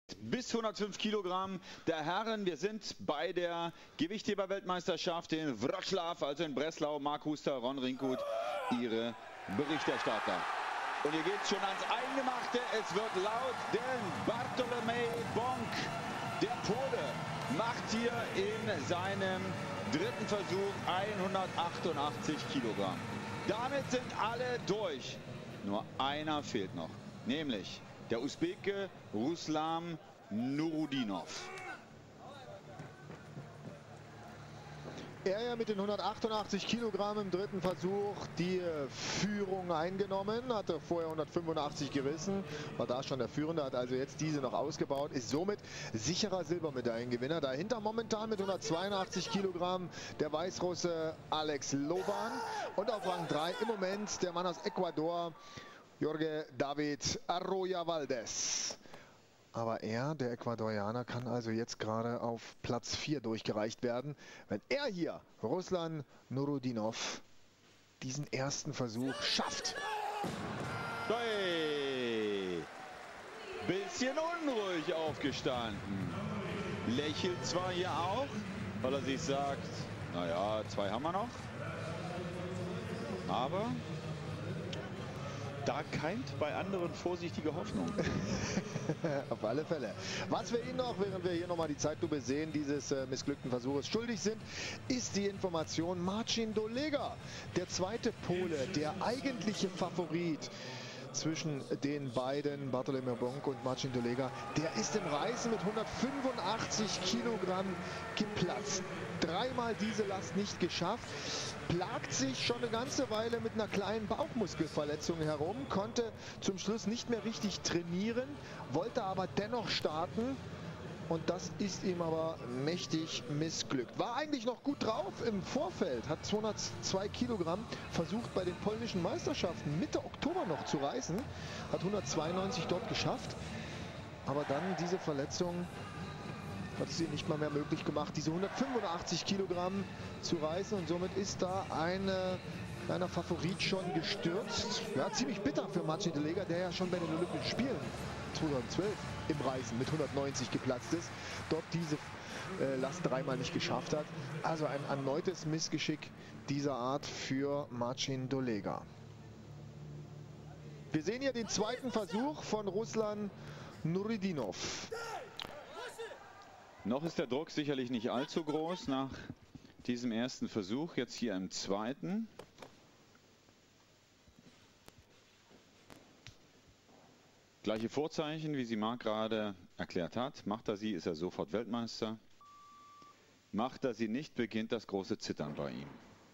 bis 105 Kilogramm der Herren. Wir sind bei der Gewichtheber-Weltmeisterschaft in Wrocław, also in Breslau. Mark Huster, Ron Rinkhut, Ihre Berichterstatter. Und hier geht es schon ans Eingemachte. Es wird laut, denn Bartłomiej Bąk, der Pole, macht hier in seinem dritten Versuch 188 Kilogramm. Damit sind alle durch. Nur einer fehlt noch, nämlich der Usbeke Ruslan Nurudinov. Er ja mit den 188 Kilogramm im dritten Versuch die Führung eingenommen, hatte vorher 185 gerissen, war da schon der Führende, hat also jetzt diese noch ausgebaut, ist somit sicherer Silbermedaillengewinner. Dahinter momentan mit 182 Kilogramm der Weißrusse Alex Loban und auf Rang 3 im Moment der Mann aus Ecuador, Jorge David Arroyo Valdez. Aber er, der Ecuadorianer, kann also jetzt gerade auf Platz 4 durchgereicht werden. Wenn er hier, Ruslan Nurudinov, diesen ersten Versuch schafft. Hey, bisschen unruhig aufgestanden. Lächelt zwar hier auch, weil er sich sagt, naja, 2 haben wir noch. Aber da keimt bei anderen vorsichtige Hoffnung. Auf alle Fälle. Was wir Ihnen noch, während wir hier nochmal die Zeitlupe sehen, dieses missglückten Versuches schuldig sind, ist die Information: Marcin Dolega, der zweite Pole, der eigentliche Favorit zwischen den beiden, Bartłomiej Bąk und Marcin Dolega, der ist im Reißen mit 185 Kilogramm geplatzt. Dreimal diese Last nicht geschafft, plagt sich schon eine ganze Weile mit einer kleinen Bauchmuskelverletzung herum, konnte zum Schluss nicht mehr richtig trainieren, wollte aber dennoch starten. Und das ist ihm aber mächtig missglückt. War eigentlich noch gut drauf im Vorfeld, hat 202 Kilogramm versucht bei den polnischen Meisterschaften Mitte Oktober noch zu reißen, hat 192 dort geschafft, aber dann diese Verletzung hat es ihm nicht mal mehr möglich gemacht, diese 185 Kilogramm zu reißen, und somit ist da ein kleiner Favorit schon gestürzt. Ja, ziemlich bitter für Marcin Dolega, der ja schon bei den Olympischen Spielen 2012 im Reißen mit 190 geplatzt ist, dort diese Last dreimal nicht geschafft hat. Also ein erneutes Missgeschick dieser Art für Marcin Dolega. Wir sehen hier den zweiten Versuch von Ruslan Nurudinov. Noch ist der Druck sicherlich nicht allzu groß nach diesem ersten Versuch, jetzt hier im zweiten. Gleiche Vorzeichen, wie sie Marc gerade erklärt hat. Macht er sie, ist er sofort Weltmeister. Macht er sie nicht, beginnt das große Zittern bei ihm.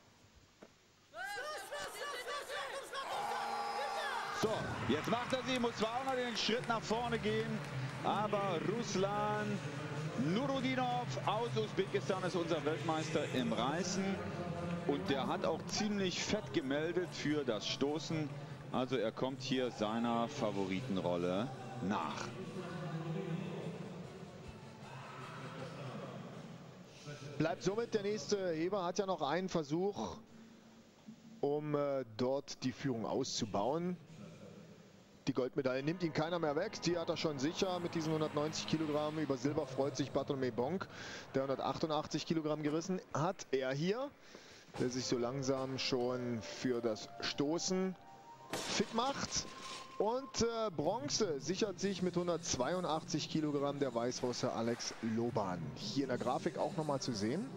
So, jetzt macht er sie, muss zwar auch noch den Schritt nach vorne gehen, aber Ruslan Nurudinov aus Usbekistan ist unser Weltmeister im Reißen. Und der hat auch ziemlich fett gemeldet für das Stoßen. Also er kommt hier seiner Favoritenrolle nach. Bleibt somit der nächste Heber, hat ja noch einen Versuch, um dort die Führung auszubauen. Die Goldmedaille nimmt ihn keiner mehr weg, die hat er schon sicher mit diesen 190 Kilogramm. Über Silber freut sich Bartłomiej Bąk, der 188 Kilogramm gerissen hat. Er hier, der sich so langsam schon für das Stoßen fit macht. Und Bronze sichert sich mit 182 Kilogramm der Weißrusse Alex Loban. Hier in der Grafik auch nochmal zu sehen,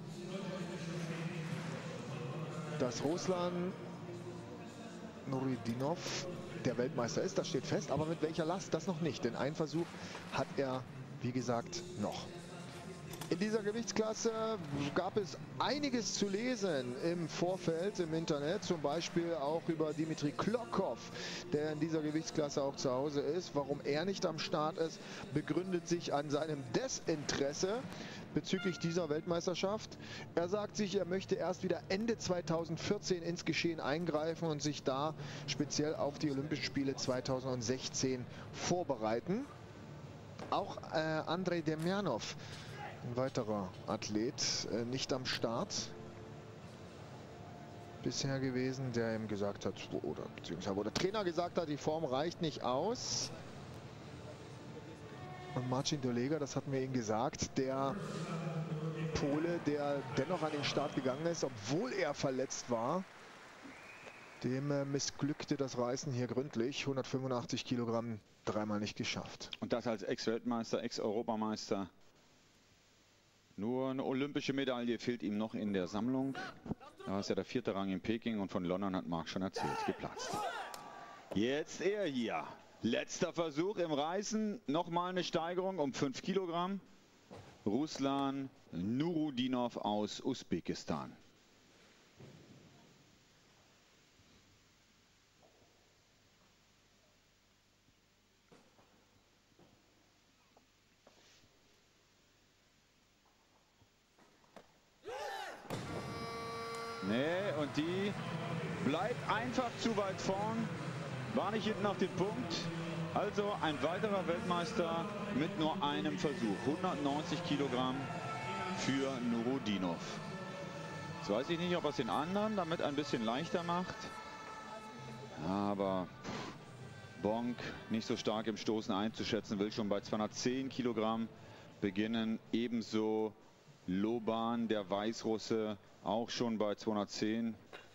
dass Ruslan Nurudinov der Weltmeister ist, das steht fest, aber mit welcher Last, das noch nicht, denn einen Versuch hat er, wie gesagt, noch. In dieser Gewichtsklasse gab es einiges zu lesen im Vorfeld im Internet, zum Beispiel auch über Dimitri Klokov, der in dieser Gewichtsklasse auch zu Hause ist. Warum er nicht am Start ist, begründet sich an seinem Desinteresse bezüglich dieser Weltmeisterschaft. Er sagt sich, er möchte erst wieder Ende 2014 ins Geschehen eingreifen und sich da speziell auf die Olympischen Spiele 2016 vorbereiten. Auch Andrei Demjanov, ein weiterer Athlet, nicht am Start bisher gewesen, der ihm gesagt hat, oder beziehungsweise wo der Trainer gesagt hat, die Form reicht nicht aus. Und Marcin Dolega, das hatten wir Ihnen gesagt, der Pole, der dennoch an den Start gegangen ist, obwohl er verletzt war. Dem missglückte das Reißen hier gründlich. 185 Kilogramm, dreimal nicht geschafft. Und das als Ex-Weltmeister, Ex-Europameister. Nur eine olympische Medaille fehlt ihm noch in der Sammlung. Da ist ja der 4. Rang in Peking und von London hat Marc schon erzählt, geplatzt. Jetzt er hier. Letzter Versuch im Reißen. Nochmal eine Steigerung um 5 Kilogramm. Ruslan Nurudinov aus Usbekistan. Nee, und die bleibt einfach zu weit vorn. War nicht hinten auf den Punkt. Also ein weiterer Weltmeister mit nur einem Versuch. 190 Kilogramm für Nurudinov. Jetzt weiß ich nicht, ob er es den anderen damit ein bisschen leichter macht. Aber Bonk nicht so stark im Stoßen einzuschätzen, will schon bei 210 Kilogramm beginnen. Ebenso Loban, der Weißrusse, auch schon bei 210.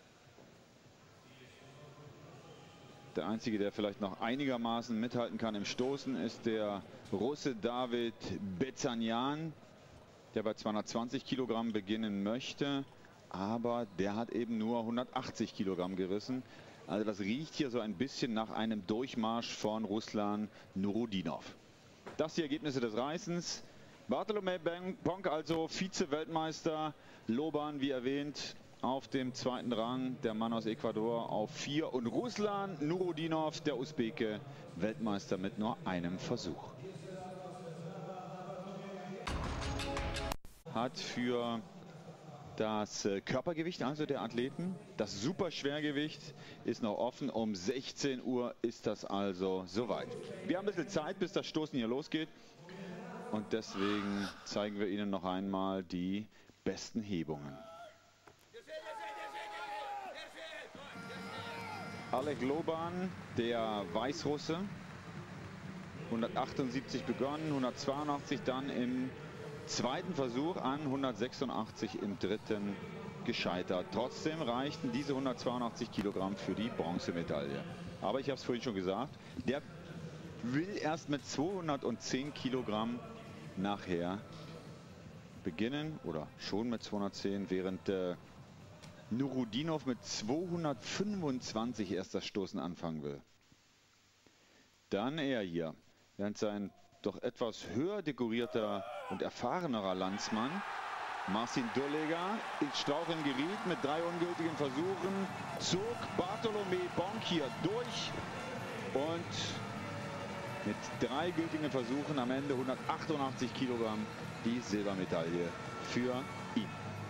Der einzige, der vielleicht noch einigermaßen mithalten kann im Stoßen, ist der Russe David Bezanyan, der bei 220 Kilogramm beginnen möchte. Aber der hat eben nur 180 Kilogramm gerissen. Also das riecht hier so ein bisschen nach einem Durchmarsch von Ruslan Nurudinov. Das die Ergebnisse des Reißens. Bartolomei Bonk also Vize-Weltmeister. Loban, wie erwähnt, auf dem 2. Rang, der Mann aus Ecuador auf 4 und Ruslan Nurudinov, der Usbeke, Weltmeister mit nur einem Versuch. Hat für das Körpergewicht also der Athleten, das Superschwergewicht ist noch offen. Um 16 Uhr ist das also soweit. Wir haben ein bisschen Zeit, bis das Stoßen hier losgeht. Und deswegen zeigen wir Ihnen noch einmal die besten Hebungen. Oleg Loban, der Weißrusse, 178 begonnen, 182 dann im zweiten Versuch an, 186 im dritten gescheitert. Trotzdem reichten diese 182 Kilogramm für die Bronzemedaille. Aber ich habe es vorhin schon gesagt, der will erst mit 210 Kilogramm nachher beginnen oder schon mit 210, während Nurudinov mit 225 erst das Stoßen anfangen will. Dann er hier, während sein doch etwas höher dekorierter und erfahrenerer Landsmann Marcin Dolega ins Straucheln geriet mit 3 ungültigen Versuchen, zog Bartolomei Bonk hier durch und mit 3 gültigen Versuchen am Ende 188 Kilogramm die Silbermedaille für ihn.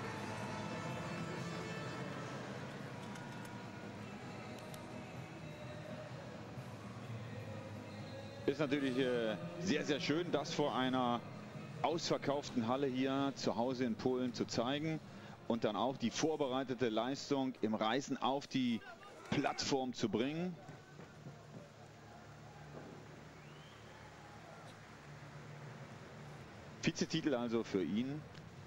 Ist natürlich sehr, sehr schön, das vor einer ausverkauften Halle hier zu Hause in Polen zu zeigen und dann auch die vorbereitete Leistung im Reißen auf die Plattform zu bringen. Vizetitel also für ihn.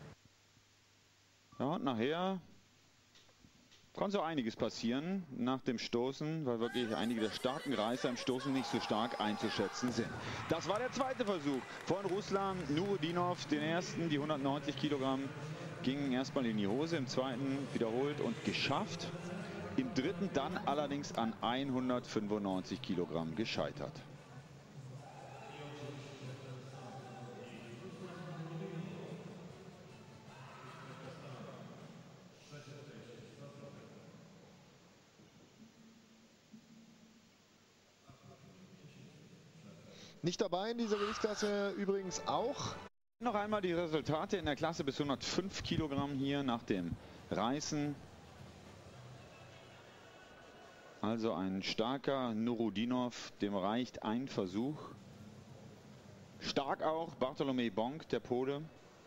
Ja, und nachher kann so einiges passieren nach dem Stoßen, weil wirklich einige der starken Reißer im Stoßen nicht so stark einzuschätzen sind. Das war der zweite Versuch von Ruslan Nurudinov. Den ersten, die 190 Kilogramm, gingen erstmal in die Hose, im zweiten wiederholt und geschafft. Im dritten dann allerdings an 195 Kilogramm gescheitert. Nicht dabei in dieser Gewichtsklasse übrigens auch. Noch einmal die Resultate in der Klasse bis 105 Kilogramm hier nach dem Reißen. Also ein starker Nurudinov, dem reicht ein Versuch. Stark auch Bartolomei Bonk, der Pole.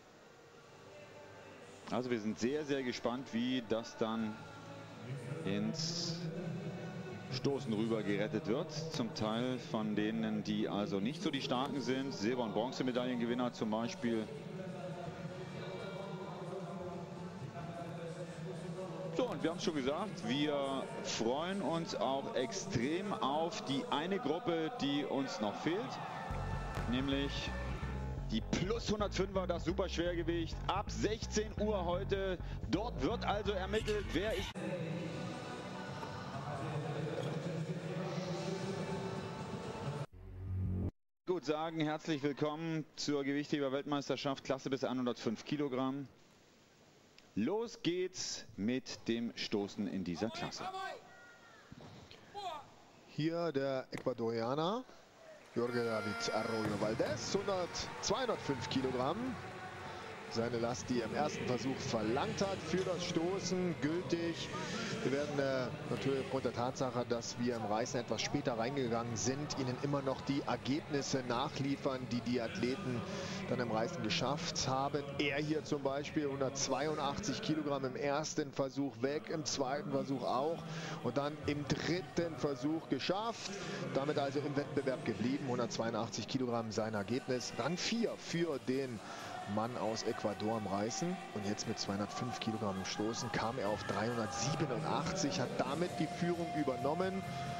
Also wir sind sehr, sehr gespannt, wie das dann ins Stoßen rüber gerettet wird. Zum Teil von denen, die also nicht so die Starken sind. Silber- und Bronzemedaillengewinner zum Beispiel. So, und wir haben es schon gesagt, wir freuen uns auch extrem auf die eine Gruppe, die uns noch fehlt, nämlich die plus 105er, das Superschwergewicht, ab 16 Uhr heute. Dort wird also ermittelt, wer ist... Gut sagen, herzlich willkommen zur Gewichtheber-Weltmeisterschaft, Klasse bis 105 Kilogramm. Los geht's mit dem Stoßen in dieser Klasse. Hier der Ecuadorianer Jorge David Arroyo Valdez, 205 Kilogramm. Seine Last, die er im ersten Versuch verlangt hat für das Stoßen, gültig. Wir werden natürlich aufgrund der Tatsache, dass wir im Reißen etwas später reingegangen sind, Ihnen immer noch die Ergebnisse nachliefern, die die Athleten dann im Reißen geschafft haben. Er hier zum Beispiel 182 Kilogramm im ersten Versuch weg, im zweiten Versuch auch und dann im dritten Versuch geschafft. Damit also im Wettbewerb geblieben, 182 Kilogramm sein Ergebnis. Rang 4 für den Mann aus Ecuador am Reißen und jetzt mit 205 Kilogramm im Stoßen kam er auf 387, hat damit die Führung übernommen.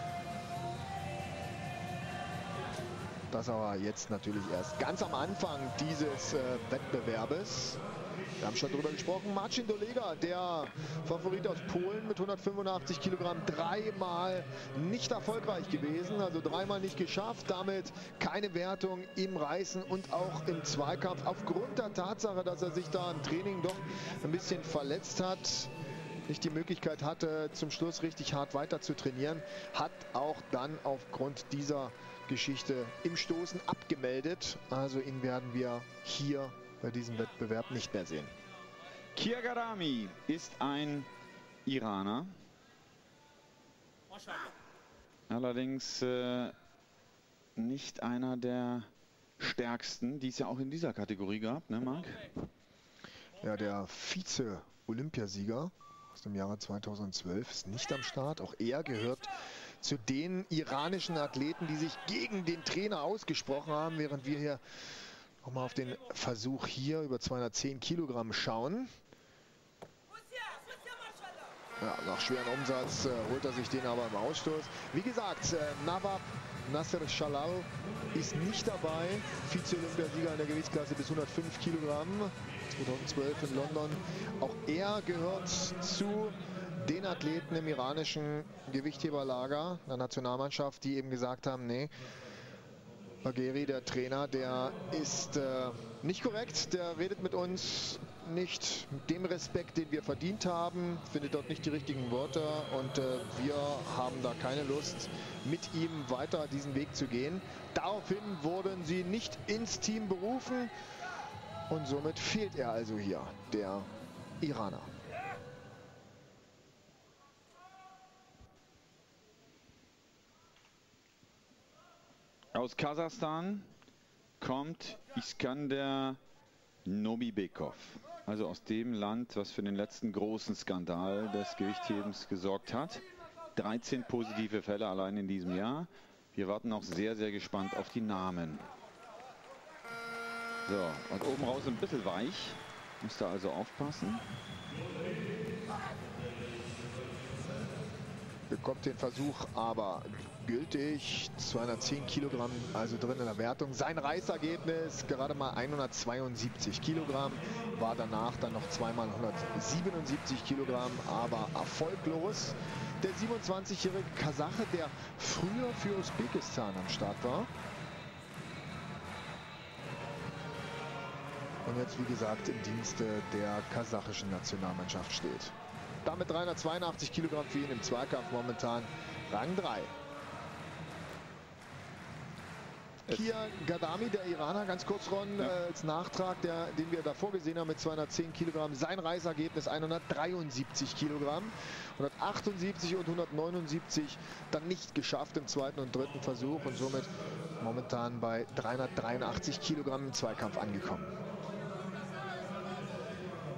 Das aber jetzt natürlich erst ganz am Anfang dieses Wettbewerbes. Wir haben schon darüber gesprochen. Marcin Dolega, der Favorit aus Polen mit 185 Kilogramm, dreimal nicht erfolgreich gewesen, also dreimal nicht geschafft. Damit keine Wertung im Reißen und auch im Zweikampf. Aufgrund der Tatsache, dass er sich da im Training doch ein bisschen verletzt hat, nicht die Möglichkeit hatte, zum Schluss richtig hart weiter zu trainieren, hat auch dann aufgrund dieser Geschichte im Stoßen abgemeldet. Also ihn werden wir hier bei diesem Wettbewerb nicht mehr sehen. Kiargarami ist ein Iraner. Allerdings nicht einer der stärksten, die es ja auch in dieser Kategorie gab, ne Marc? Ja, der Vize-Olympiasieger aus dem Jahre 2012 ist nicht am Start. Auch er gehört zu den iranischen Athleten, die sich gegen den Trainer ausgesprochen haben, während wir hier nochmal auf den Versuch hier über 210 Kilogramm schauen. Ja, nach schweren Umsatz holt er sich den aber im Ausstoß. Wie gesagt, Nawab Nasser Shalal ist nicht dabei. Vize-Olympiasieger in der Gewichtsklasse bis 105 Kilogramm. 2012 in London. Auch er gehört zu den Athleten im iranischen Gewichtheberlager der Nationalmannschaft, die eben gesagt haben, nee, Bagheri, der Trainer, der ist nicht korrekt, der redet mit uns nicht mit dem Respekt, den wir verdient haben, findet dort nicht die richtigen Wörter und wir haben da keine Lust, mit ihm weiter diesen Weg zu gehen. Daraufhin wurden sie nicht ins Team berufen und somit fehlt er also hier, der Iraner. Aus Kasachstan kommt Iskander Nobibekov, also aus dem Land, was für den letzten großen Skandal des Gewichthebens gesorgt hat. 13 positive Fälle allein in diesem Jahr. Wir warten noch sehr, sehr gespannt auf die Namen. So, und oben raus ein bisschen weich. Müsst ihr also aufpassen. Bekommt den Versuch aber gültig. 210 Kilogramm also drin in der Wertung. Sein Reißergebnis gerade mal 172 Kilogramm. War danach dann noch zweimal 177 Kilogramm, aber erfolglos. Der 27-jährige Kasache, der früher für Usbekistan am Start war. Und jetzt, wie gesagt, im Dienste der kasachischen Nationalmannschaft steht. Damit 382 Kilogramm für ihn im Zweikampf momentan Rang 3. Kiargarami, der Iraner, ganz kurz, Ron, als Nachtrag, den wir davor gesehen haben mit 210 Kilogramm. Sein Reißergebnis 173 Kilogramm. 178 und 179 dann nicht geschafft im zweiten und dritten Versuch und somit momentan bei 383 Kilogramm im Zweikampf angekommen.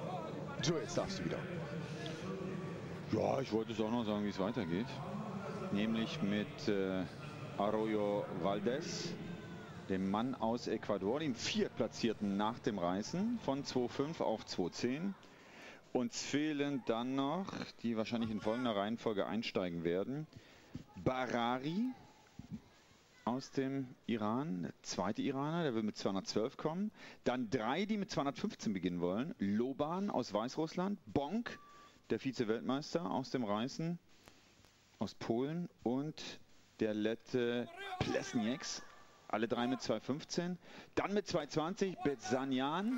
So, jetzt darfst du wieder. Ja, ich wollte es auch noch sagen, wie es weitergeht. nämlich mit Arroyo Valdez, dem Mann aus Ecuador, dem Viertplatzierten nach dem Reißen von 2,5 auf 2,10. Uns fehlen dann noch, die wahrscheinlich in folgender Reihenfolge einsteigen werden, Barari aus dem Iran, der zweite Iraner, der will mit 212 kommen. Dann 3, die mit 215 beginnen wollen. Loban aus Weißrussland, Bonk, der Vize-Weltmeister aus dem Reißen, aus Polen, und der Lette Plesnieks, alle 3 mit 215. Dann mit 220 Bezanyan.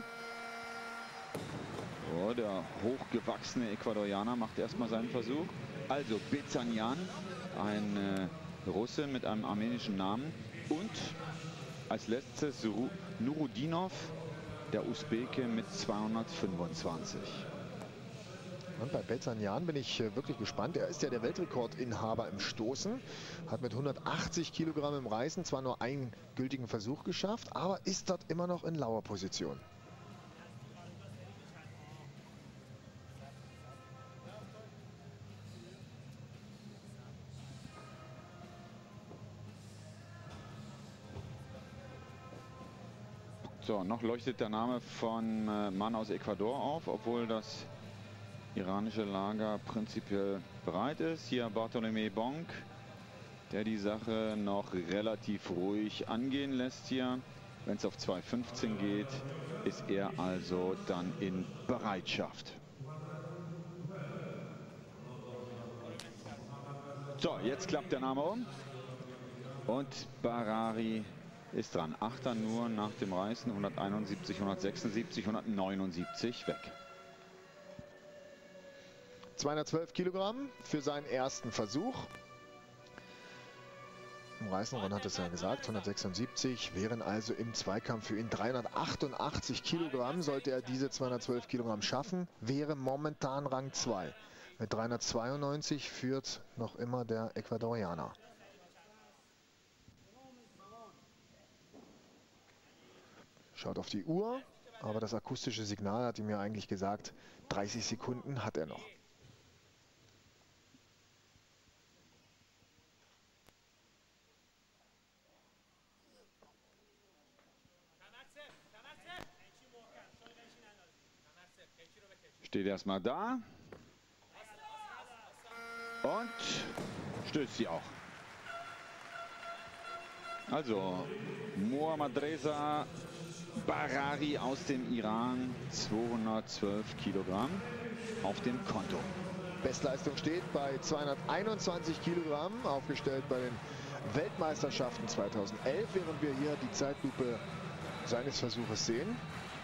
Oh, der hochgewachsene Ecuadorianer macht erstmal seinen Versuch. Also Bezanyan, ein Russe mit einem armenischen Namen. Und als letztes Nurudinov, der Usbeke, mit 225. Und bei Bezanyan bin ich wirklich gespannt. Er ist ja der Weltrekordinhaber im Stoßen, hat mit 180 Kilogramm im Reißen zwar nur einen gültigen Versuch geschafft, aber ist dort immer noch in Lauerposition. So, noch leuchtet der Name von Mann aus Ecuador auf, obwohl das iranische Lager prinzipiell bereit ist. Hier Bartolomé Bonk, der die Sache noch relativ ruhig angehen lässt hier. Wenn es auf 2,15 geht, ist er also dann in Bereitschaft. So, jetzt klappt der Name um. Und Barari ist dran. Achter nur nach dem Reißen. 171, 176, 179 weg. 212 Kilogramm für seinen ersten Versuch. Im Reißen, Ron hat es ja gesagt, 176 wären also im Zweikampf für ihn 388 Kilogramm. Sollte er diese 212 Kilogramm schaffen, wäre momentan Rang 2. Mit 392 führt noch immer der Ecuadorianer. Schaut auf die Uhr, aber das akustische Signal hat ihm ja eigentlich gesagt, 30 Sekunden hat er noch. Steht erstmal da und stößt sie auch. Also Mohammad Reza Barari aus dem Iran, 212 Kilogramm auf dem Konto. Bestleistung steht bei 221 Kilogramm, aufgestellt bei den Weltmeisterschaften 2011, während wir hier die Zeitlupe seines Versuches sehen.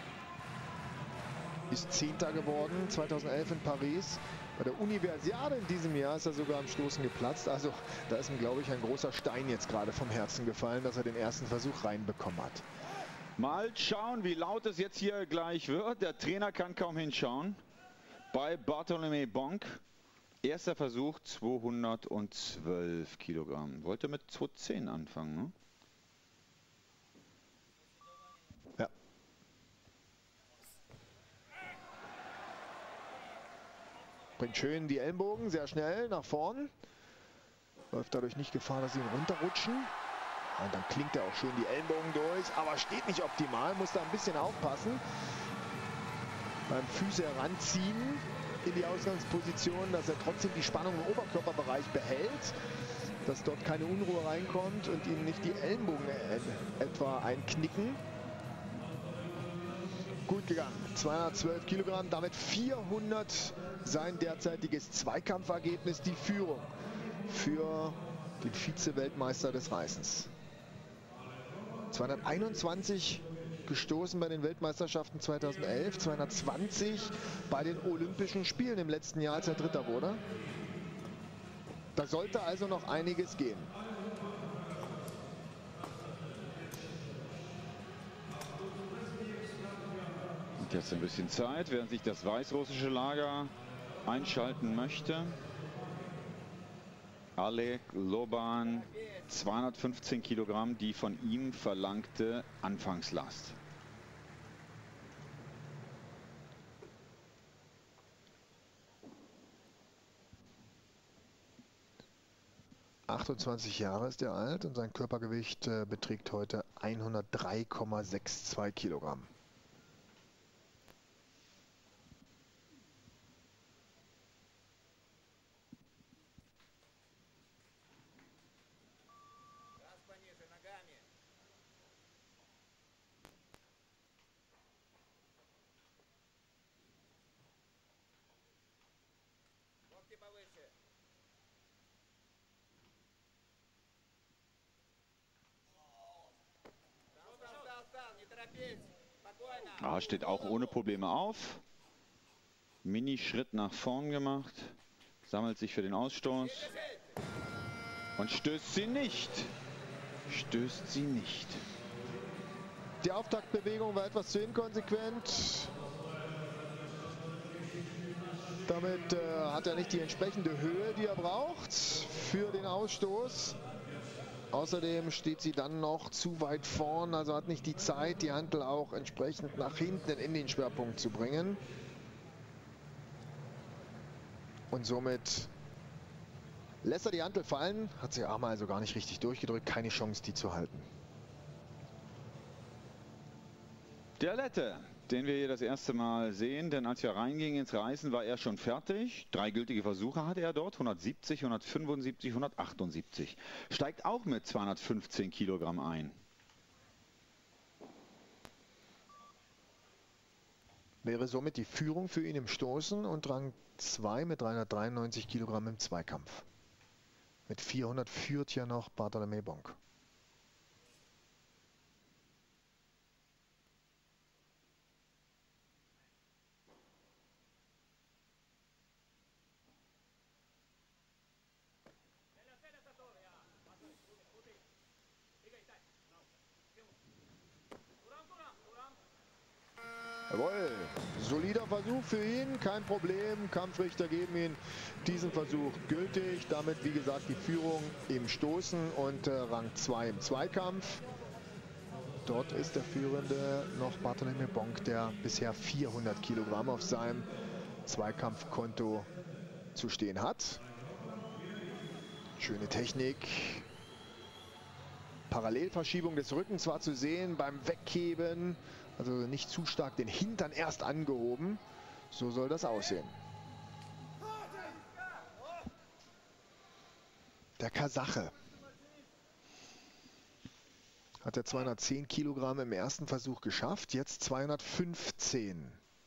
Ist 10. geworden, 2011 in Paris. Bei der Universiade in diesem Jahr ist er sogar am Stoßen geplatzt. Also da ist ihm, glaube ich, ein großer Stein jetzt gerade vom Herzen gefallen, dass er den ersten Versuch reinbekommen hat. Mal schauen, wie laut es jetzt hier gleich wird. Der Trainer kann kaum hinschauen. Bei Bartolomé Bonk. Erster Versuch, 212 Kilogramm. Wollte mit 210 anfangen, ne? Ja. Bringt schön die Ellenbogen, sehr schnell nach vorn. Läuft dadurch nicht Gefahr, dass sie ihn runterrutschen. Und dann klingt er auch schön die Ellenbogen durch, aber steht nicht optimal, muss da ein bisschen aufpassen. Beim Füße heranziehen in die Ausgangsposition, dass er trotzdem die Spannung im Oberkörperbereich behält, dass dort keine Unruhe reinkommt und ihm nicht die Ellenbogen etwa einknicken. Gut gegangen, 212 Kilogramm, damit 400 sein derzeitiges Zweikampfergebnis, die Führung für den Vize-Weltmeister des Reißens. 221 gestoßen bei den Weltmeisterschaften 2011, 220 bei den Olympischen Spielen im letzten Jahr, als er Dritter wurde. Da sollte also noch einiges gehen. Und jetzt ein bisschen Zeit, während sich das weißrussische Lager einschalten möchte. Oleg Loban, 215 Kilogramm, die von ihm verlangte Anfangslast. 28 Jahre ist er alt und sein Körpergewicht beträgt heute 103,62 Kilogramm. Ah, steht auch ohne Probleme auf. Mini-Schritt nach vorn gemacht. Sammelt sich für den Ausstoß. Und stößt sie nicht. Stößt sie nicht. Die Auftaktbewegung war etwas zu inkonsequent. Damit hat er nicht die entsprechende Höhe, die er braucht für den Ausstoß. Außerdem steht sie dann noch zu weit vorn, also hat nicht die Zeit, die Hantel auch entsprechend nach hinten in den Schwerpunkt zu bringen. Und somit lässt er die Hantel fallen, hat sie Arme also gar nicht richtig durchgedrückt, keine Chance, die zu halten. Der Lette, den wir hier das erste Mal sehen, denn als wir reingingen ins Reißen, war er schon fertig. 3 gültige Versuche hatte er dort, 170, 175, 178. Steigt auch mit 215 Kilogramm ein. Wäre somit die Führung für ihn im Stoßen und Rang 2 mit 393 Kilogramm im Zweikampf. Mit 400 führt ja noch Bartolomé Bonk. Jawohl, solider Versuch für ihn, kein Problem. Kampfrichter geben ihn diesen Versuch gültig. Damit, wie gesagt, die Führung im Stoßen und Rang 2 im Zweikampf. Dort ist der Führende noch Bartolomé Bonk, der bisher 400 Kilogramm auf seinem Zweikampfkonto zu stehen hat. Schöne Technik. Parallelverschiebung des Rückens war zu sehen beim Wegheben. Also nicht zu stark den Hintern erst angehoben. So soll das aussehen. Der Kasache hat er 210 Kilogramm im ersten Versuch geschafft, jetzt 215.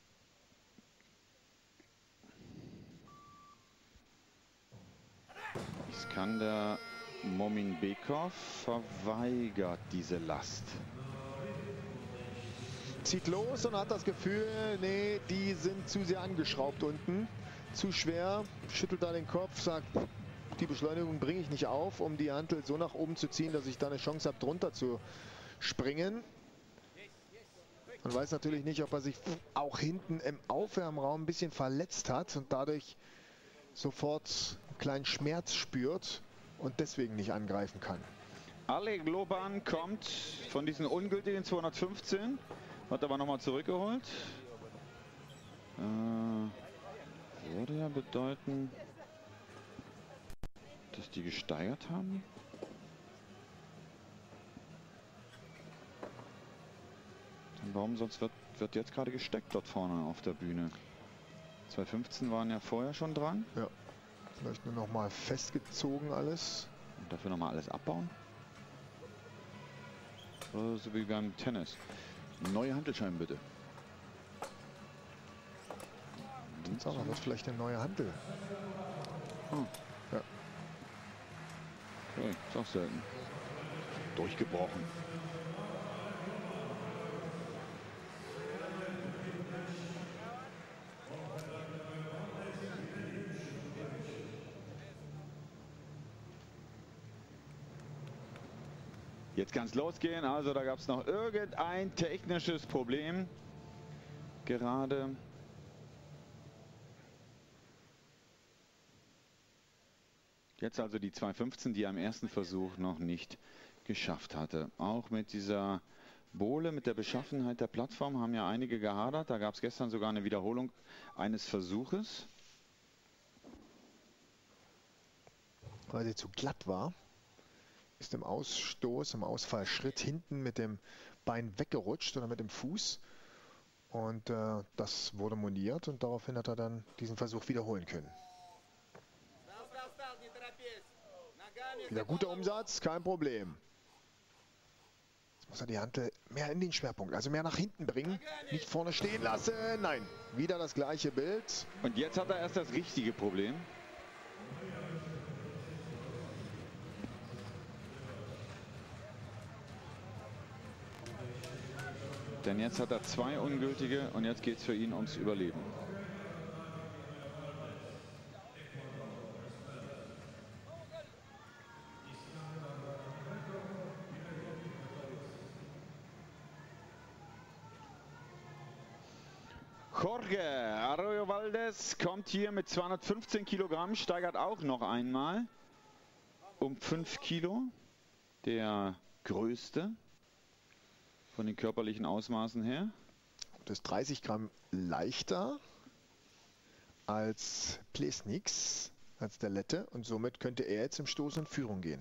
Iskander Mominbekov verweigert diese Last. Zieht los und hat das Gefühl, nee, die sind zu sehr angeschraubt unten. Zu schwer, schüttelt da den Kopf, sagt, die Beschleunigung bringe ich nicht auf, um die Hantel so nach oben zu ziehen, dass ich da eine Chance habe, drunter zu springen. Man weiß natürlich nicht, ob er sich auch hinten im Aufwärmraum ein bisschen verletzt hat und dadurch sofort einen kleinen Schmerz spürt und deswegen nicht angreifen kann. Oleg Loban kommt von diesen ungültigen 215, hat aber nochmal zurückgeholt. Würde ja bedeuten, dass die gesteigert haben. Dann warum sonst wird jetzt gerade gesteckt dort vorne auf der Bühne? 215 waren ja vorher schon dran. Ja, vielleicht nur noch mal festgezogen alles. Und dafür noch mal alles abbauen. So wie beim Tennis. Neue Hantelscheiben bitte. Jetzt aber wird vielleicht eine neue Hantel. Oh. Ja. Okay, ist auch selten. Durchgebrochen. Jetzt kann es losgehen, also da gab es noch irgendein technisches Problem. Gerade. Jetzt also die 215, die er im ersten Versuch noch nicht geschafft hatte. Auch mit dieser Bohle, mit der Beschaffenheit der Plattform haben ja einige gehadert. Da gab es gestern sogar eine Wiederholung eines Versuches. weil sie zu glatt war. Ist im Ausstoß, im Ausfallschritt hinten mit dem Bein weggerutscht oder mit dem Fuß. Und das wurde moniert und daraufhin hat er dann diesen Versuch wiederholen können. Wieder guter Umsatz, kein Problem. Jetzt muss er die Hantel mehr in den Schwerpunkt, also mehr nach hinten bringen. Nicht vorne stehen lassen. Nein, wieder das gleiche Bild. Und jetzt hat er erst das richtige Problem. Denn jetzt hat er 2 ungültige und jetzt geht es für ihn ums Überleben. Jorge Arroyo Valdez kommt hier mit 215 Kilogramm, steigert auch noch einmal um 5 Kilo. Der größte von den körperlichen Ausmaßen her. Das ist 30 Gramm leichter als Plesniks, als der Lette. Und somit könnte er jetzt im Stoß in Führung gehen.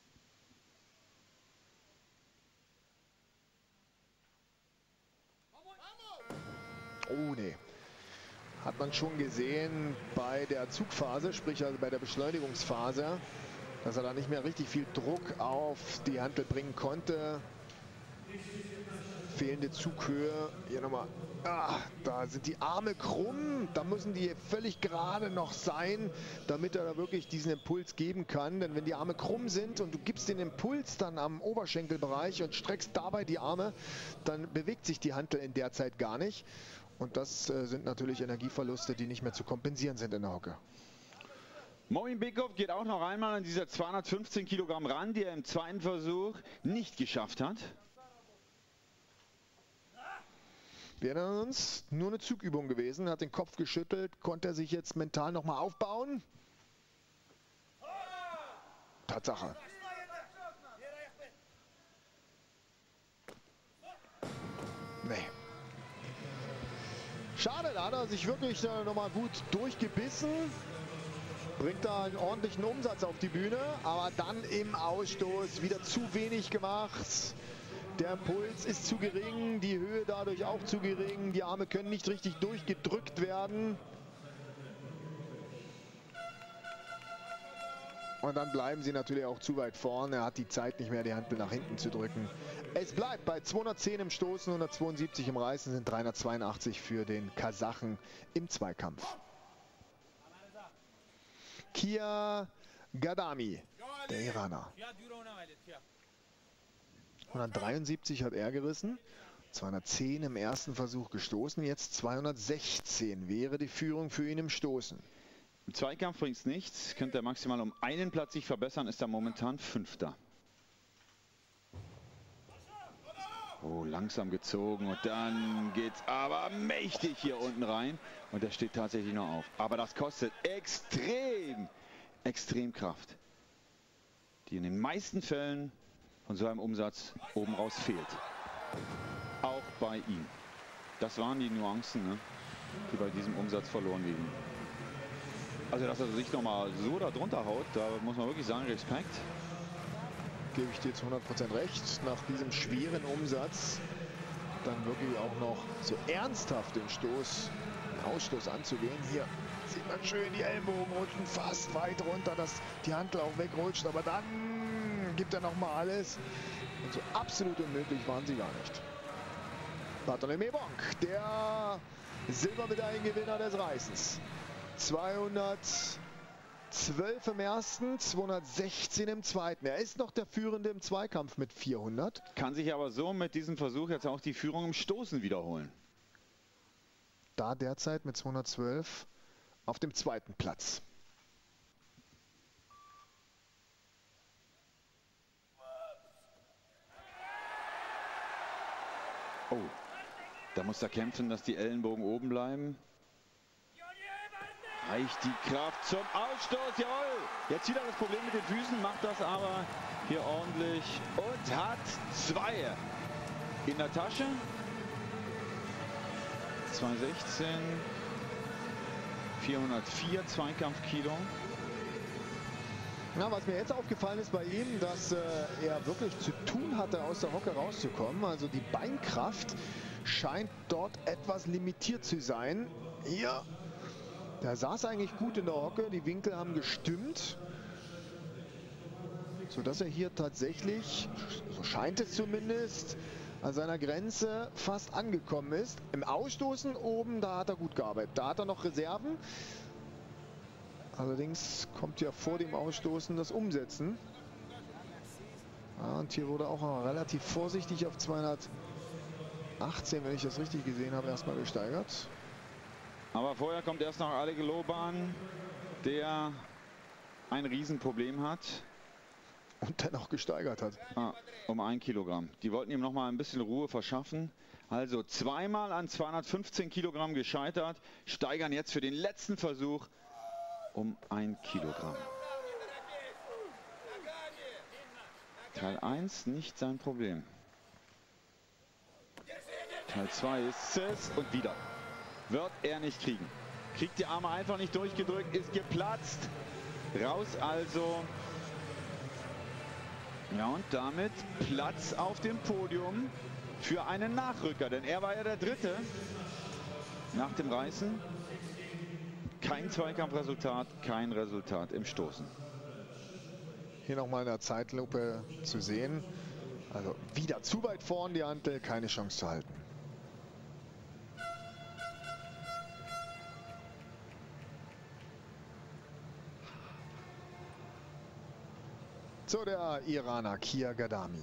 Oh nee. Hat man schon gesehen bei der Zugphase, sprich also bei der Beschleunigungsphase, dass er da nicht mehr richtig viel Druck auf die Hantel bringen konnte. Fehlende Zughöhe. Hier nochmal. Da sind die Arme krumm. Da müssen die völlig gerade noch sein, damit er da wirklich diesen Impuls geben kann. Denn wenn die Arme krumm sind und du gibst den Impuls dann am Oberschenkelbereich und streckst dabei die Arme, dann bewegt sich die Hantel in der Zeit gar nicht. Und das sind natürlich Energieverluste, die nicht mehr zu kompensieren sind in der Hocke. Moin Bighoff geht auch noch einmal an dieser 215 Kilogramm ran, die er im zweiten Versuch nicht geschafft hat. Wir erinnern uns, nur eine Zugübung gewesen, hat den Kopf geschüttelt, konnte er sich jetzt mental nochmal aufbauen. Tatsache. Nee. Schade, da hat er sich wirklich nochmal gut durchgebissen. Bringt da einen ordentlichen Umsatz auf die Bühne, aber dann im Ausstoß wieder zu wenig gemacht. Der Puls ist zu gering, die Höhe dadurch auch zu gering, die Arme können nicht richtig durchgedrückt werden. Und dann bleiben sie natürlich auch zu weit vorne, er hat die Zeit nicht mehr, die Hantel nach hinten zu drücken. Es bleibt bei 210 im Stoßen, 172 im Reißen, sind 382 für den Kasachen im Zweikampf. Kia Gadami, der Iraner. 173 hat er gerissen, 210 im ersten Versuch gestoßen, jetzt 216 wäre die Führung für ihn im Stoßen. Im Zweikampf bringt es nichts, könnte er maximal um einen Platz sich verbessern, ist er momentan 5. Oh, langsam gezogen und dann geht es aber mächtig hier unten rein und er steht tatsächlich noch auf. Aber das kostet extrem Kraft, die in den meisten Fällen von so einem Umsatz oben raus fehlt. Auch bei ihm. Das waren die Nuancen, ne, die bei diesem Umsatz verloren gehen. Also, dass er sich nochmal so da drunter haut, da muss man wirklich sagen, Respekt. Gebe ich dir zu 100% recht. Nach diesem schweren Umsatz dann wirklich auch noch so ernsthaft den Ausstoß anzugehen. Hier sieht man schön, die Ellbogen rutschen fast weit runter, dass die Hantel auch wegrutscht, aber dann gibt er noch mal alles. Und so absolut unmöglich waren sie gar nicht. Bartholomew Bonk, der Silbermedaillengewinner des Reißens. 212 im ersten, 216 im zweiten. Er ist noch der Führende im Zweikampf mit 400. Kann sich aber so mit diesem Versuch jetzt auch die Führung im Stoßen wiederholen. Da derzeit mit 212 auf dem zweiten Platz. Oh, da muss er kämpfen, dass die Ellenbogen oben bleiben. Reicht die Kraft zum Ausstoß, jawohl. Jetzt wieder das Problem mit den Füßen, macht das aber hier ordentlich und hat 2 in der Tasche. 216, 404 Zweikampfkilo. Na, was mir jetzt aufgefallen ist bei ihm, dass er wirklich zu tun hatte, aus der Hocke rauszukommen. Also die Beinkraft scheint dort etwas limitiert zu sein. Hier, der saß eigentlich gut in der Hocke, die Winkel haben gestimmt, sodass er hier tatsächlich, so scheint es zumindest, an seiner Grenze fast angekommen ist. Im Ausstoßen oben, da hat er gut gearbeitet. Da hat er noch Reserven. Allerdings kommt ja vor dem Ausstoßen das Umsetzen. Und hier wurde auch relativ vorsichtig auf 218, wenn ich das richtig gesehen habe, erstmal gesteigert. Aber vorher kommt erst noch Alec Loban, der ein Riesenproblem hat. Und dennoch gesteigert hat. Um 1 Kilogramm. Die wollten ihm noch mal ein bisschen Ruhe verschaffen. Also zweimal an 215 Kilogramm gescheitert. Steigern jetzt für den letzten Versuch um 1 Kilogramm. Teil 1 nicht sein Problem. Teil 2 ist es und wieder. Wird er nicht kriegen. Kriegt die Arme einfach nicht durchgedrückt, ist geplatzt. Raus also. Ja, und damit Platz auf dem Podium für einen Nachrücker. Denn er war ja der Dritte nach dem Reißen. Kein Zweikampfresultat, kein Resultat im Stoßen. Hier nochmal in der Zeitlupe zu sehen. Also wieder zu weit vorn die Hantel, keine Chance zu halten. So, der Iraner Kia Ghadami.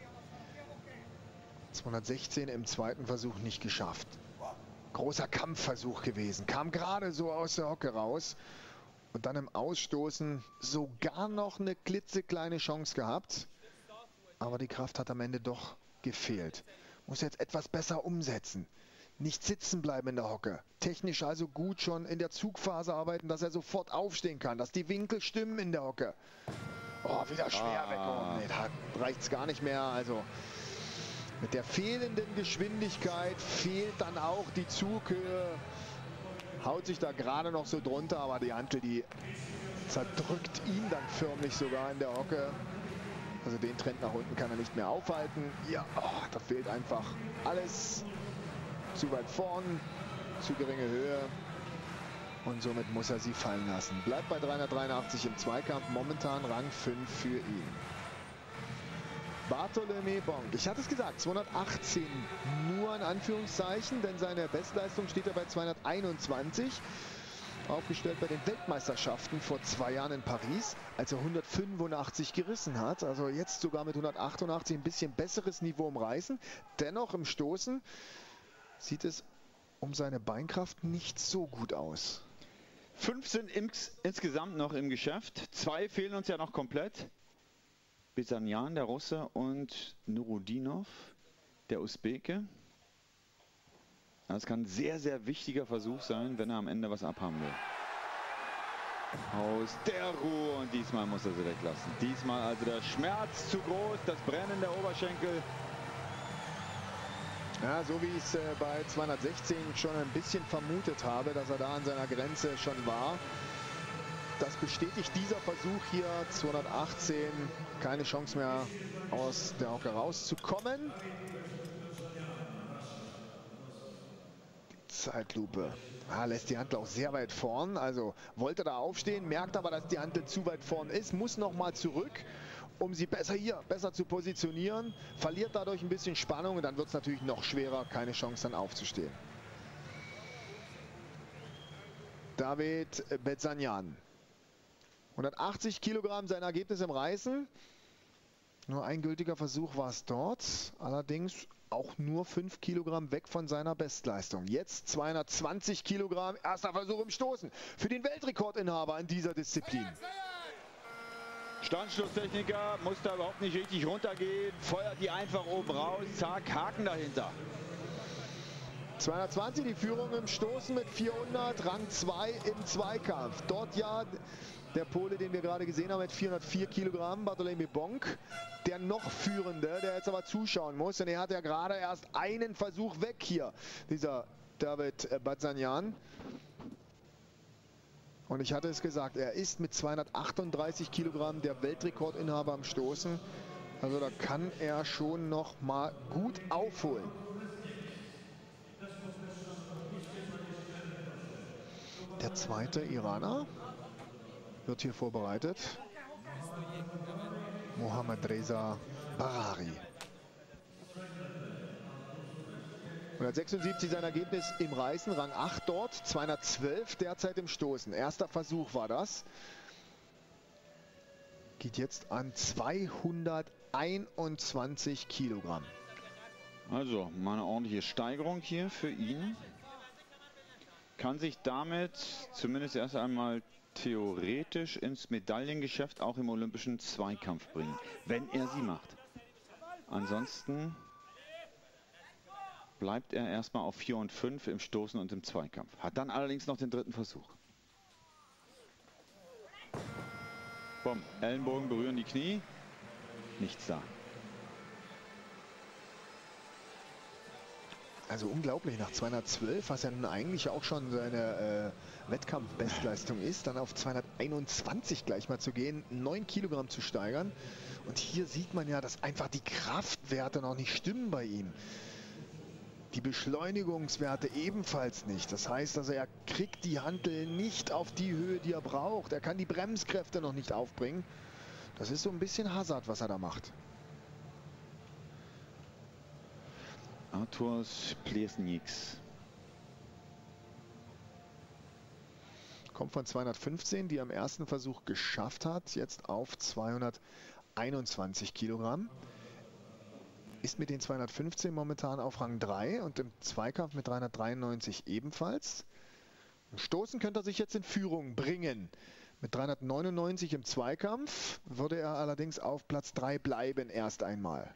216 im zweiten Versuch nicht geschafft. Großer Kampfversuch gewesen. Kam gerade so aus der Hocke raus. Und dann im Ausstoßen sogar noch eine klitzekleine Chance gehabt. Aber die Kraft hat am Ende doch gefehlt. Muss jetzt etwas besser umsetzen. Nicht sitzen bleiben in der Hocke. Technisch also gut schon in der Zugphase arbeiten, dass er sofort aufstehen kann. Dass die Winkel stimmen in der Hocke. Oh, wieder schwer weg. Oh, nee, da reicht es gar nicht mehr. Also mit der fehlenden Geschwindigkeit fehlt dann auch die Zughöhe. Haut sich da gerade noch so drunter, aber die Hantel, die zerdrückt ihn dann förmlich sogar in der Hocke. Also den Trend nach unten kann er nicht mehr aufhalten. Ja, oh, da fehlt einfach alles. Zu weit vorn, zu geringe Höhe. Und somit muss er sie fallen lassen. Bleibt bei 383 im Zweikampf. Momentan Rang 5 für ihn. Bartolomé Bonk. Ich hatte es gesagt, 218 nur in Anführungszeichen, denn seine Bestleistung steht er bei 221. Aufgestellt bei den Weltmeisterschaften vor 2 Jahren in Paris, als er 185 gerissen hat. Also jetzt sogar mit 188 ein bisschen besseres Niveau im Reißen. Dennoch im Stoßen sieht es um seine Beinkraft nicht so gut aus. 5 sind insgesamt noch im Geschäft. 2 fehlen uns ja noch komplett. Bezanjan, der Russe, und Nurudinov, der Usbeke. Das kann ein sehr, sehr wichtiger Versuch sein, wenn er am Ende was abhaben will. Aus der Ruhe, und diesmal muss er sie weglassen. Diesmal also der Schmerz zu groß, das Brennen der Oberschenkel. Ja, so wie ich es bei 216 schon ein bisschen vermutet habe, dass er da an seiner Grenze schon war. Das bestätigt dieser Versuch hier, 218, keine Chance mehr aus der Hocke rauszukommen. Zeitlupe. Lässt die Hantel auch sehr weit vorn, also wollte da aufstehen, merkt aber, dass die Hantel zu weit vorn ist, muss nochmal zurück, um sie besser zu positionieren, verliert dadurch ein bisschen Spannung und dann wird es natürlich noch schwerer, keine Chance dann aufzustehen. David Bezanjan. 180 Kilogramm sein Ergebnis im Reißen. Nur ein gültiger Versuch war es dort. Allerdings auch nur 5 Kilogramm weg von seiner Bestleistung. Jetzt 220 Kilogramm. Erster Versuch im Stoßen für den Weltrekordinhaber in dieser Disziplin. Standschlusstechniker, muss da überhaupt nicht richtig runtergehen. Feuert die einfach oben raus. Zack, Haken dahinter. 220 die Führung im Stoßen mit 400. Rang 2 im Zweikampf. Dort ja der Pole, den wir gerade gesehen haben, mit 404 Kilogramm, Bartolomé Bonk, der noch Führende, der jetzt aber zuschauen muss, denn er hat ja gerade erst einen Versuch weg hier, dieser David Bezanjan. Und ich hatte es gesagt, er ist mit 238 Kilogramm der Weltrekordinhaber am Stoßen. Also da kann er schon noch mal gut aufholen. Der zweite Iraner wird hier vorbereitet. Mohammadreza Barari. 176 sein Ergebnis im Reißen, Rang 8 dort, 212 derzeit im Stoßen. Erster Versuch war das. Geht jetzt an 221 Kilogramm. Also, mal eine ordentliche Steigerung hier für ihn. Kann sich damit zumindest erst einmal theoretisch ins Medaillengeschäft auch im olympischen Zweikampf bringen, wenn er sie macht. Ansonsten bleibt er erstmal auf 4 und 5 im Stoßen und im Zweikampf. Hat dann allerdings noch den dritten Versuch. Bumm, Ellenbogen berühren die Knie. Nichts da. Also unglaublich, nach 212, was ja nun eigentlich auch schon seine Wettkampfbestleistung ist, dann auf 221 gleich mal zu gehen, 9 Kilogramm zu steigern. Und hier sieht man ja, dass einfach die Kraftwerte noch nicht stimmen bei ihm. Die Beschleunigungswerte ebenfalls nicht. Das heißt also, er kriegt die Hantel nicht auf die Höhe, die er braucht. Er kann die Bremskräfte noch nicht aufbringen. Das ist so ein bisschen Hazard, was er da macht. Arturs Plesniks. Kommt von 215, die er am ersten Versuch geschafft hat, jetzt auf 221 Kilogramm. Ist mit den 215 momentan auf Rang 3 und im Zweikampf mit 393 ebenfalls. Im Stoßen könnte er sich jetzt in Führung bringen. Mit 399 im Zweikampf würde er allerdings auf Platz 3 bleiben erst einmal.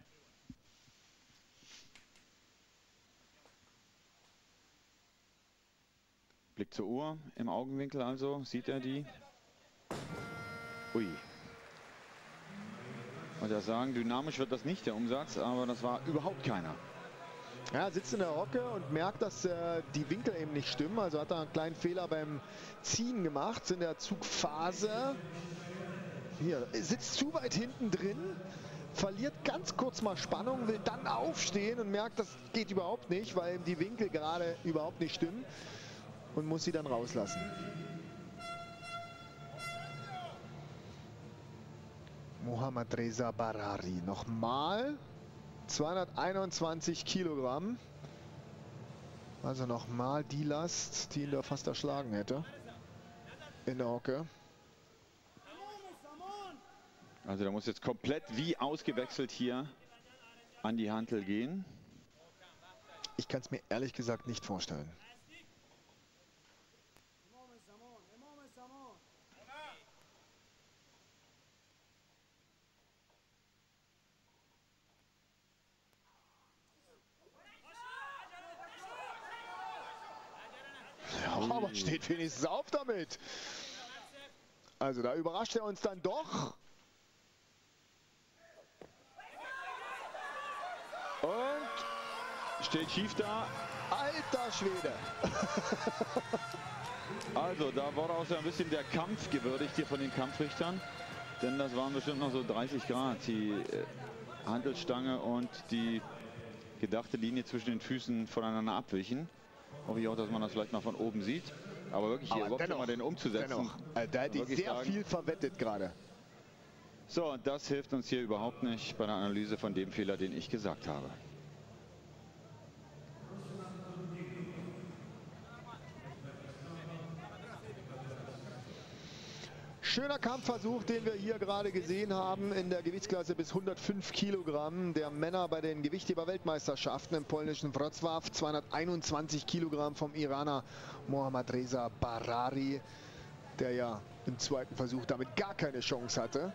Blick zur Uhr, im Augenwinkel also, sieht er die. Ui. Und er sagen, dynamisch wird das nicht der Umsatz, aber das war überhaupt keiner. Ja, er sitzt in der Hocke und merkt, dass die Winkel eben nicht stimmen. Also hat er einen kleinen Fehler beim Ziehen gemacht in der Zugphase. Hier, sitzt zu weit hinten drin, verliert ganz kurz mal Spannung, will dann aufstehen und merkt, das geht überhaupt nicht, weil ihm die Winkel gerade überhaupt nicht stimmen und muss sie dann rauslassen. Mohammadreza Barari nochmal 221 Kilogramm. Also nochmal die Last, die ihn da fast erschlagen hätte in der Hocke. Also da muss jetzt komplett wie ausgewechselt hier an die Hantel gehen. Ich kann es mir ehrlich gesagt nicht vorstellen. Aber steht wenigstens auf damit. Also da überrascht er uns dann doch. Und steht schief da. Alter Schwede. Also da wurde auch so ein bisschen der Kampf gewürdigt hier von den Kampfrichtern. Denn das waren bestimmt noch so 30 Grad. Die Hantelstange und die gedachte Linie zwischen den Füßen voneinander abwichen. Hoffe ich auch, dass man das vielleicht mal von oben sieht. Aber wirklich hier überhaupt mal den umzusetzen. Da hätte ich sehr viel verwettet gerade. So, und das hilft uns hier überhaupt nicht bei der Analyse von dem Fehler, den ich gesagt habe. Schöner Kampfversuch, den wir hier gerade gesehen haben in der Gewichtsklasse bis 105 Kilogramm der Männer bei den Gewichtheber-Weltmeisterschaften im polnischen Wrocław. 221 Kilogramm vom Iraner Mohammadreza Barari, der ja im zweiten Versuch damit gar keine Chance hatte.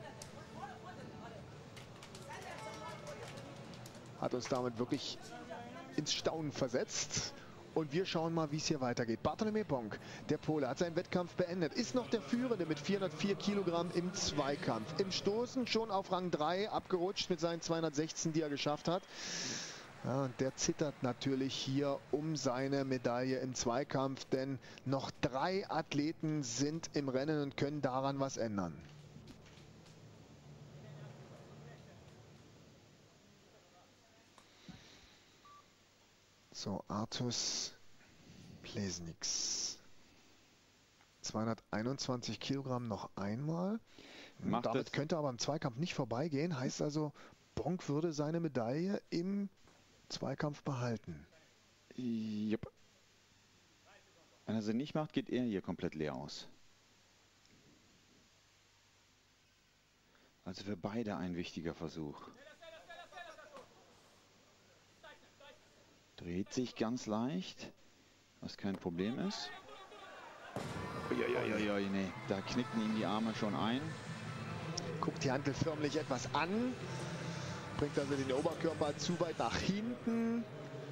Hat uns damit wirklich ins Staunen versetzt. Und wir schauen mal, wie es hier weitergeht. Bartłomiej Bąk, der Pole, hat seinen Wettkampf beendet. Ist noch der Führende mit 404 Kilogramm im Zweikampf. Im Stoßen schon auf Rang 3 abgerutscht mit seinen 216, die er geschafft hat. Ja, und der zittert natürlich hier um seine Medaille im Zweikampf, denn noch 3 Athleten sind im Rennen und können daran was ändern. So, Artus Plesniks. 221 Kilogramm noch einmal. Damit könnte aber im Zweikampf nicht vorbeigehen. Heißt also, Bonk würde seine Medaille im Zweikampf behalten. Jupp. Wenn er sie nicht macht, geht er hier komplett leer aus. Also für beide ein wichtiger Versuch. Dreht sich ganz leicht, was kein Problem ist. Uiuiui, nee, da knickten ihm die Arme schon ein. Guckt die Hantel förmlich etwas an. Bringt also den Oberkörper zu weit nach hinten.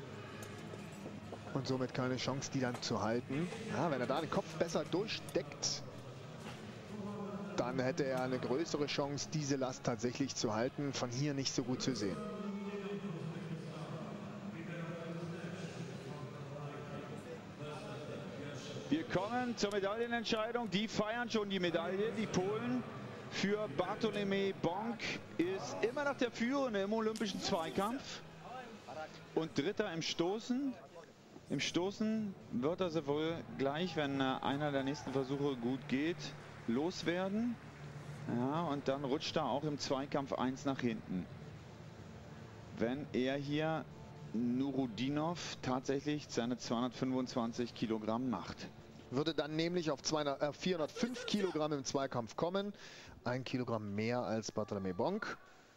Und somit keine Chance, die dann zu halten. Ja, wenn er da den Kopf besser durchsteckt, dann hätte er eine größere Chance, diese Last tatsächlich zu halten. Von hier nicht so gut zu sehen. Wir kommen zur Medaillenentscheidung. Die feiern schon die Medaille, die Polen. Für Bartłomiej Bonk ist immer noch der Führende im olympischen Zweikampf. Und Dritter im Stoßen. Im Stoßen wird er sie wohl gleich, wenn einer der nächsten Versuche gut geht, loswerden. Ja, und dann rutscht er auch im Zweikampf 1 nach hinten. Wenn er hier Nurudinov tatsächlich seine 225 Kilogramm macht. Würde dann nämlich auf 405 Kilogramm im Zweikampf kommen. 1 Kilogramm mehr als Bartłomiej Bonk.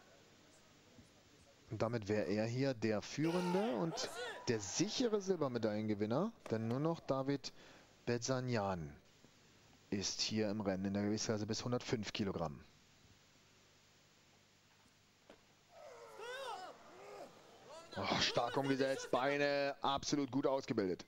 Und damit wäre er hier der Führende und der sichere Silbermedaillengewinner. Denn nur noch David Bezanjan ist hier im Rennen in der Gewichtsklasse bis 105 Kilogramm. Oh, stark umgesetzt, Beine absolut gut ausgebildet.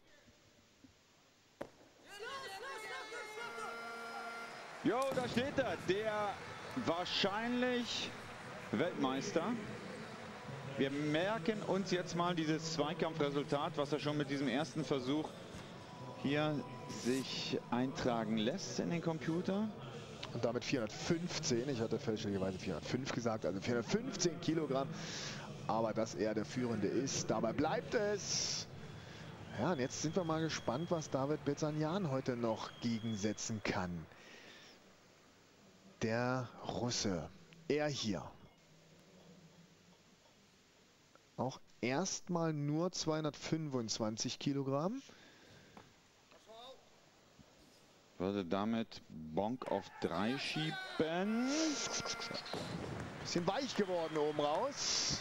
Jo, da steht er, der wahrscheinlich Weltmeister. Wir merken uns jetzt mal dieses Zweikampfresultat, was er schon mit diesem ersten Versuch hier sich eintragen lässt in den Computer. Und damit 415, ich hatte fälschlicherweise 405 gesagt, also 415 Kilogramm. Aber dass er der Führende ist, dabei bleibt es. Ja, und jetzt sind wir mal gespannt, was David Bezanjan heute noch gegensetzen kann. Der Russe, er hier. Auch erstmal nur 225 Kilogramm. Würde damit Bonk auf 3 schieben. Bisschen weich geworden oben raus.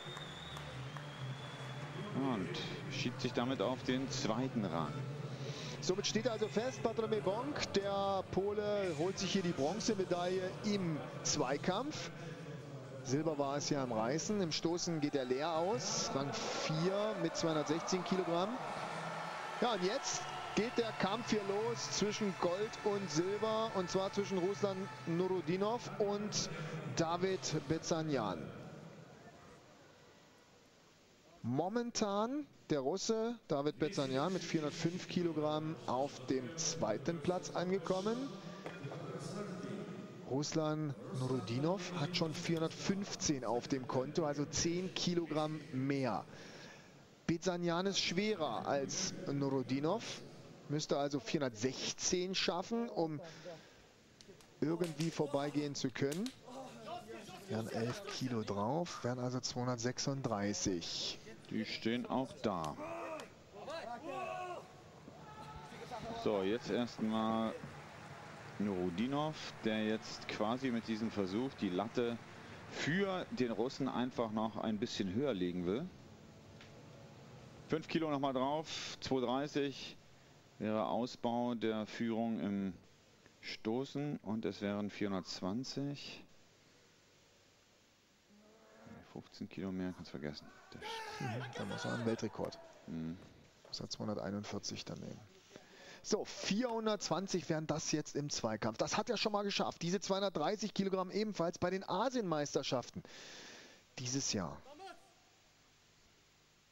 Und schiebt sich damit auf den 2. Rang. Somit steht also fest, Bartłomiej Bonk, der Pole, holt sich hier die Bronzemedaille im Zweikampf. Silber war es ja im Reißen, im Stoßen geht er leer aus, Rang 4 mit 216 Kilogramm. Ja, und jetzt geht der Kampf hier los zwischen Gold und Silber, und zwar zwischen Ruslan Nurudinov und David Bezanjan. Momentan der Russe David Bezanjan mit 405 Kilogramm auf dem 2. Platz angekommen. Ruslan Nurudinov hat schon 415 auf dem Konto, also 10 Kilogramm mehr. Bezanjan ist schwerer als Nurudinov, müsste also 416 schaffen, um irgendwie vorbeigehen zu können. Wären 11 Kilo drauf, wären also 236. Die stehen auch da. So, jetzt erstmal Nurudinov, der jetzt quasi mit diesem Versuch die Latte für den Russen einfach noch ein bisschen höher legen will. 5 Kilo nochmal drauf, 230 wäre Ausbau der Führung im Stoßen und es wären 420. 15 Kilo mehr, kannst vergessen. Dann muss er einen Weltrekord. Muss er 241 dann nehmen. So, 420 wären das jetzt im Zweikampf. Das hat er schon mal geschafft. Diese 230 Kilogramm ebenfalls bei den Asienmeisterschaften dieses Jahr.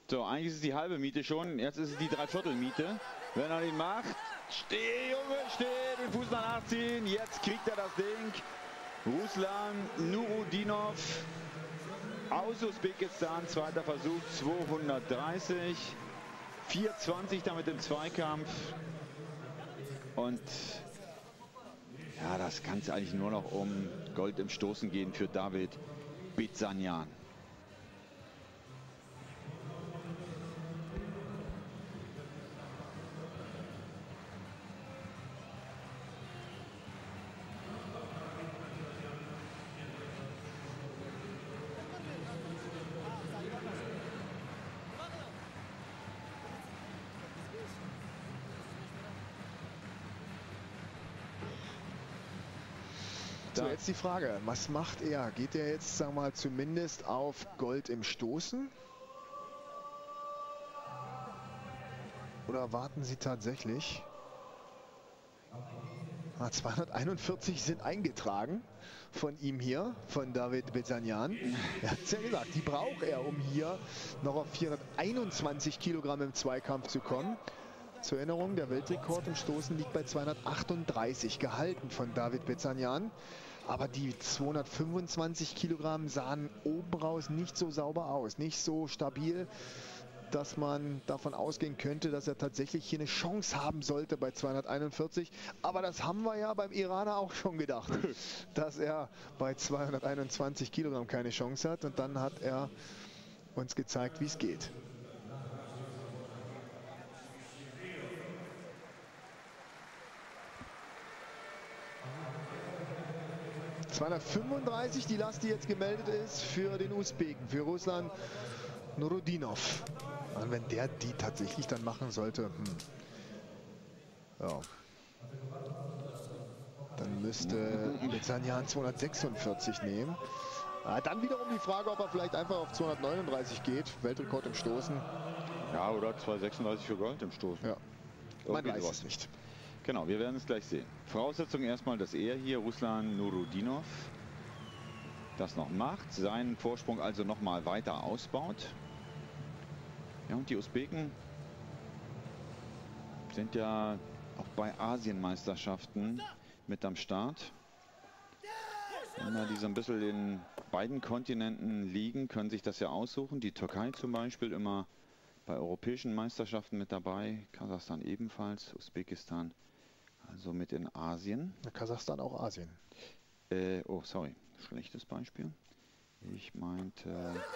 So, eigentlich ist es die halbe Miete schon. Jetzt ist es die Dreiviertelmiete. Wenn er ihn macht, steh, Junge, steh, den Fuß nach nachziehen. Jetzt kriegt er das Ding. Ruslan Nurudinov aus Usbekistan, zweiter Versuch, 230. 4,20 damit im Zweikampf. Und ja, das kann es eigentlich nur noch um Gold im Stoßen gehen für David Bezanjan. So, jetzt die Frage, was macht er? Geht er jetzt, sagen wir mal, zumindest auf Gold im Stoßen? Oder warten Sie tatsächlich? 241 sind eingetragen von ihm hier, von David Bezanjan. Er hat es ja gesagt, die braucht er, um hier noch auf 421 Kilogramm im Zweikampf zu kommen. Zur Erinnerung, der Weltrekord im Stoßen liegt bei 238, gehalten von David Bezanjan. Aber die 225 Kilogramm sahen oben raus nicht so sauber aus, nicht so stabil, dass man davon ausgehen könnte, dass er tatsächlich hier eine Chance haben sollte bei 241. Aber das haben wir ja beim Iraner auch schon gedacht, dass er bei 221 Kilogramm keine Chance hat. Und dann hat er uns gezeigt, wie es geht. ...235, die Last, die jetzt gemeldet ist für den Usbeken, für Ruslan Nurudinov. Und wenn der die tatsächlich dann machen sollte, ja, dann müsste Bezanjan 246 nehmen. Dann wiederum die Frage, ob er vielleicht einfach auf 239 geht, Weltrekord im Stoßen. Ja, oder 236 für Gold im Stoßen. Ja, man weiß es nicht. Genau, wir werden es gleich sehen. Voraussetzung erstmal, dass er hier, Ruslan Nurudinov, das noch macht, seinen Vorsprung also noch mal weiter ausbaut. Ja, und die Usbeken sind ja auch bei Asienmeisterschaften mit am Start. Länder, die so ein bisschen in beiden Kontinenten liegen, können sich das ja aussuchen. Die Türkei zum Beispiel immer bei europäischen Meisterschaften mit dabei, Kasachstan ebenfalls, Usbekistan also mit in Asien. Kasachstan auch Asien. Oh, sorry, schlechtes Beispiel. Ich meinte...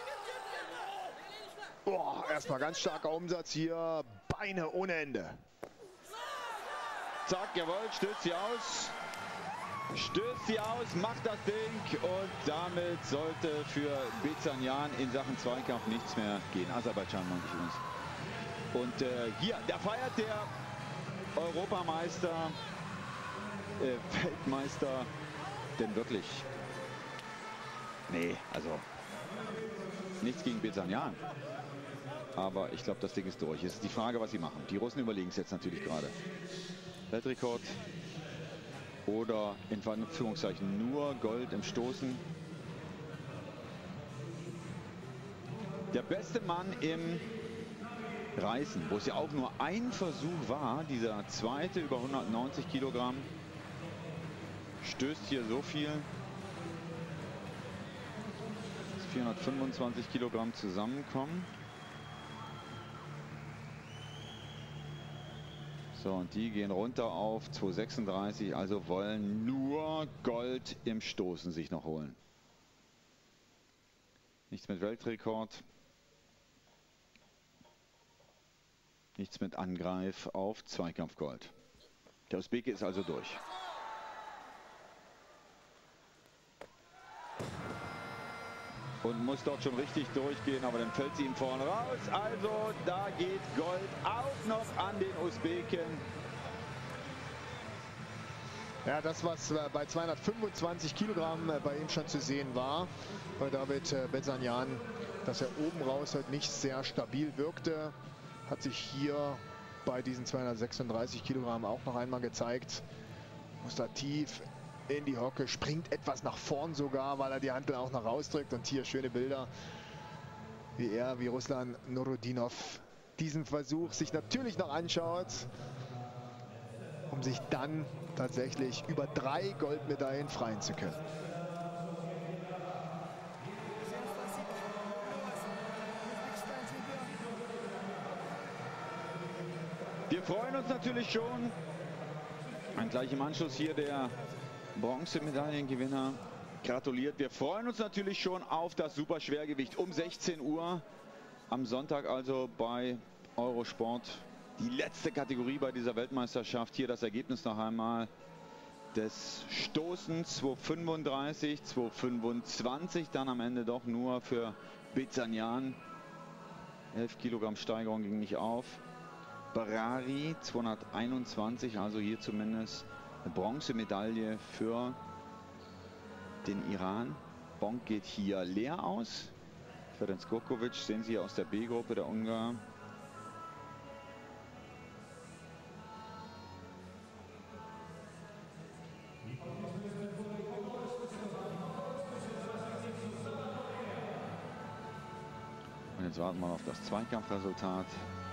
Boah, erstmal ganz starker Umsatz hier, Beine ohne Ende. Zack, jawohl, stößt sie aus. Stößt sie aus, macht das Ding und damit sollte für Bezanjan in Sachen Zweikampf nichts mehr gehen. Aserbaidschan meinte ich uns. Und hier, da feiert der Europameister, Weltmeister, denn wirklich, nee, also nichts gegen Bezanjan. Aber ich glaube, das Ding ist durch. Es ist die Frage, was sie machen. Die Russen überlegen es jetzt natürlich gerade. Weltrekord oder in Anführungszeichen nur Gold im Stoßen. Der beste Mann im Reißen, wo es ja auch nur ein Versuch war, dieser zweite über 190 Kilogramm, stößt hier so viel, dass 425 Kilogramm zusammenkommen. So, und die gehen runter auf 236, also wollen nur Gold im Stoßen sich noch holen. Nichts mit Weltrekord. Nichts mit Angreif auf Zweikampfgold. Der Usbeke ist also durch. Und muss dort schon richtig durchgehen, aber dann fällt sie ihm vorne raus. Also da geht Gold auch noch an den Usbeken. Ja, das, was bei 225 Kilogramm bei ihm schon zu sehen war, bei David Bezanjan, dass er oben raus halt nicht sehr stabil wirkte, hat sich hier bei diesen 236 Kilogramm auch noch einmal gezeigt. Muss da tief in die Hocke, springt etwas nach vorn sogar, weil er die Hantel auch noch rausdrückt. Und hier schöne Bilder, wie Ruslan Nurudinov diesen Versuch sich natürlich noch anschaut, um sich dann tatsächlich über 3 Goldmedaillen freuen zu können. Wir freuen uns natürlich schon. Gleich im Anschluss hier der Bronzemedaillengewinner gratuliert. Wir freuen uns natürlich schon auf das Superschwergewicht um 16 Uhr am Sonntag, also bei Eurosport. Die letzte Kategorie bei dieser Weltmeisterschaft. Hier das Ergebnis noch einmal des Stoßens 235, 225, dann am Ende doch nur für Bezanyan. 11 Kilogramm Steigerung ging nicht auf. Barari 221, also hier zumindest eine Bronzemedaille für den Iran. Bonk geht hier leer aus. Ferenc Kurkovic sehen Sie aus der B-Gruppe, der Ungar. Und jetzt warten wir auf das Zweikampfresultat.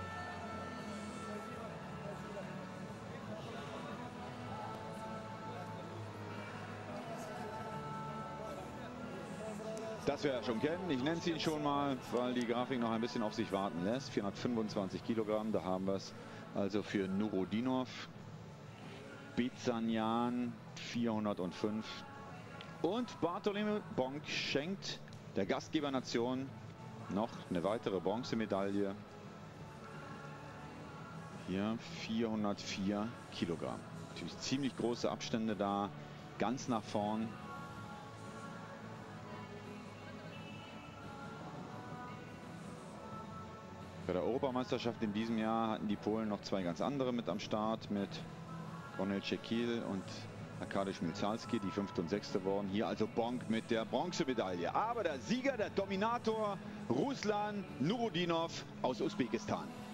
Das wir ja schon kennen, ich nenne es Ihnen schon mal, weil die Grafik noch ein bisschen auf sich warten lässt. 425 Kilogramm, da haben wir es also für Nurudinov. Bezanyan 405. Und Bartholomew Bonk schenkt der Gastgebernation noch eine weitere Bronzemedaille. Hier 404 Kilogramm. Natürlich ziemlich große Abstände da, ganz nach vorn. Bei der Europameisterschaft in diesem Jahr hatten die Polen noch 2 ganz andere mit am Start, mit Ronel Czekil und Arkadiusz Milchalski, die 5. und 6. wurden. Hier also Bonk mit der Bronzemedaille. Aber der Sieger, der Dominator, Ruslan Nurudinov aus Usbekistan.